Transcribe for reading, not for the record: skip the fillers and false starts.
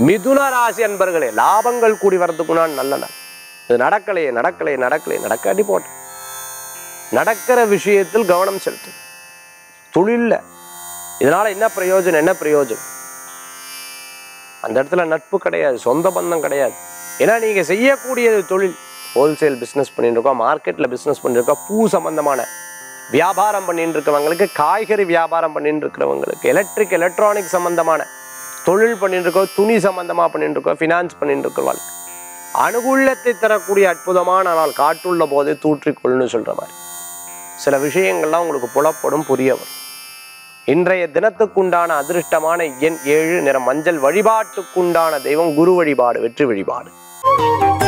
மிதுன ராசி அன்பர்களே, லாபங்கள் கூடி வரதுக்குன்னா நல்ல நாள். இது நடக்காட்டி போட்டு நடக்கிற விஷயத்தில் கவனம் செலுத்து. தொழில்ல இதனால என்ன பிரயோஜனம்? அந்த இடத்துல நட்பு கிடையாது, சொந்த பந்தம் கிடையாது. ஏன்னா நீங்க செய்யக்கூடியது தொழில். ஹோல்சேல் பிஸ்னஸ் பண்ணிட்டு இருக்கோம், மார்க்கெட்ல பிஸ்னஸ் பண்ணிட்டு இருக்கோம், பூ சம்பந்தமான வியாபாரம் பண்ணிட்டு இருக்கிறவங்களுக்கு, காய்கறி வியாபாரம் பண்ணிட்டு இருக்கிறவங்களுக்கு, எலக்ட்ரானிக் சம்பந்தமான தொழில் பண்ணிட்டு இருக்கோம், துணி சம்பந்தமா பண்ணிட்டு இருக்கோம், ஃபினான்ஸ் பண்ணிட்டு இருக்கிறவங்க அனுகூலத்தை தரக்கூடிய அற்புதமான நாள். காட்டுள்ள போதே தூற்றிக்கொள்னு சொல்ற மாதிரி சில விஷயங்கள்லாம் உங்களுக்கு புலப்படும், புரிய வரும். இன்றைய தினத்துக்குண்டான அதிர்ஷ்டமான எண் 7, நிறம் மஞ்சள். வழிபாட்டுக்குண்டான தெய்வம் குரு வழிபாடு, வெற்றி வழிபாடு.